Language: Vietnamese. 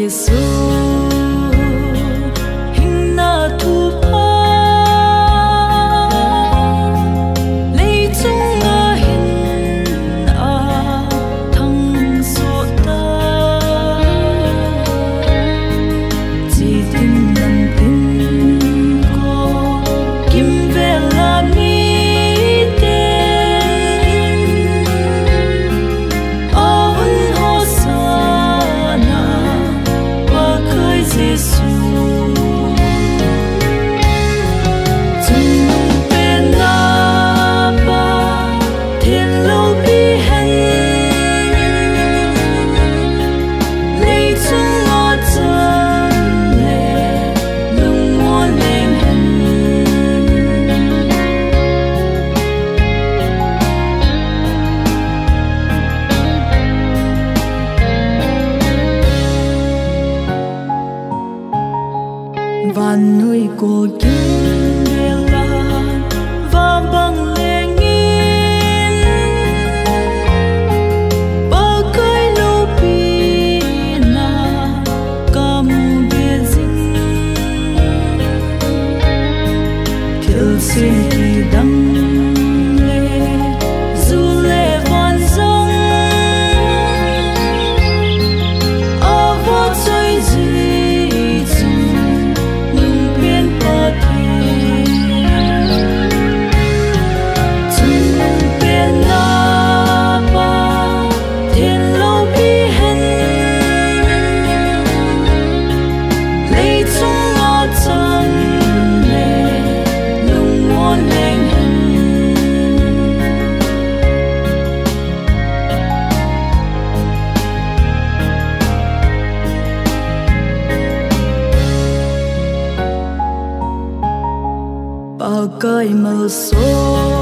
Giêsu hình na thu pa lấy chung ngã hình thăng số ta chỉ tin nằm tin cô kim về là mi và nuôi cô kim bê lan và bằng lệ nghìn ba cái lô pi na cam bê dinh thiếu xin thì đắng lệ dù lệ van dâng ở vô chơi gì bao cõi màu số